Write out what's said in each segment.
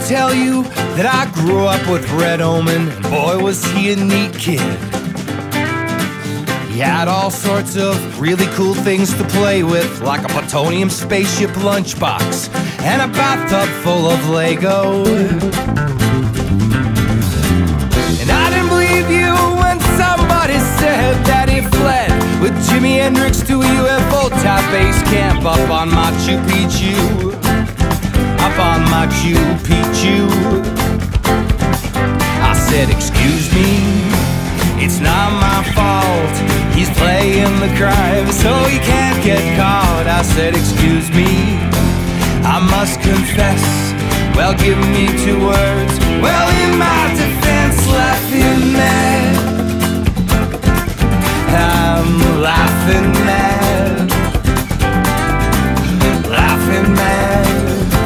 tell you that I grew up with Red Omen, and boy was he a neat kid. He had all sorts of really cool things to play with, like a plutonium spaceship lunchbox and a bathtub full of Lego. And I didn't believe you when somebody said that he fled with Jimi Hendrix to a UFO-type base camp up on Machu Picchu. Up on Machu Picchu. I said, excuse me, it's not my fault. He's playing the crime so he can't get caught. I said, excuse me, I must confess. Well, give me 2 words. Well, in my defense, laughing mad. I'm laughing mad. Laughing mad.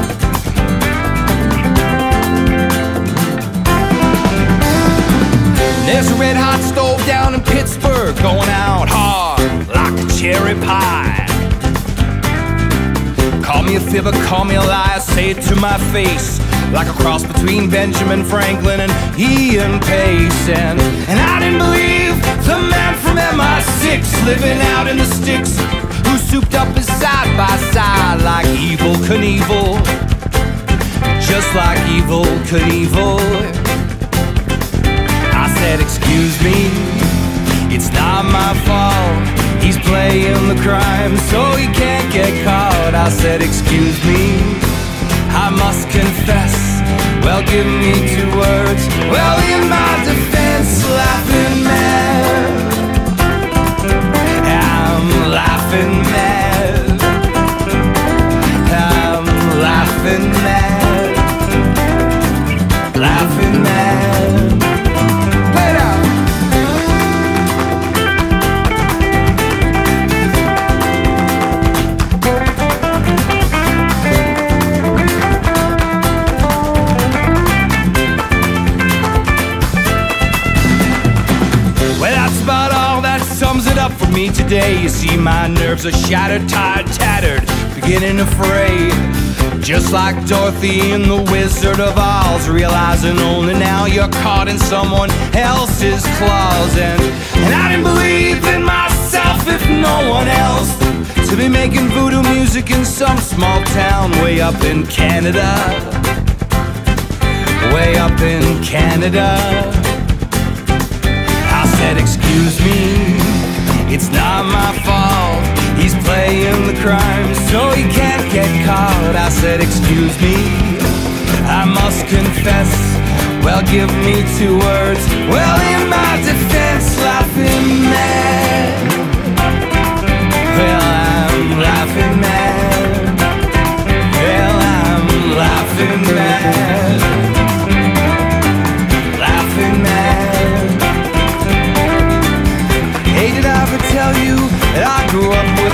There's a red hot stove down in Pittsburgh, going out hard like a cherry pie. Call me a fibber, call me a liar, say it to my face, like a cross between Benjamin Franklin and Ian Pace. And I didn't believe the man from MI6 living out in the sticks, who souped up his side by side like Evel Knievel, just like Evel Knievel. I said, excuse me, it's not my fault. He's playing the crime so he can't get caught. I said, excuse me, I must confess. Well, give me 2 words. Well, in my defense, laughing mad. I'm laughing mad. I'm laughing mad. Laughing mad. For me today, you see my nerves are shattered, tired, tattered, beginning to fray. Just like Dorothy in The Wizard of Oz, realizing only now you're caught in someone else's claws. And I didn't believe in myself, if no one else, to be making voodoo music in some small town way up in Canada. Way up in Canada. I said, excuse me, it's not my fault. He's playing the crime so he can't get caught. I said, excuse me, I must confess. Well, give me 2 words. Well, in my defense, laughing mad. Well, I'm laughing mad. Well, I'm laughing mad. Laughing mad. Hey, did I ever tell you that I grew up with